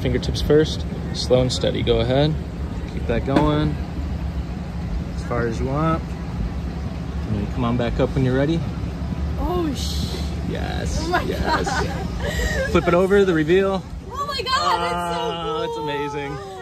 fingertips first. Slow and steady, go ahead. Keep that going as far as you want. And then come on back up when you're ready. Oh, yes, oh my yes. God. Flip it over, the reveal. Oh my God, it's so cool. It's amazing.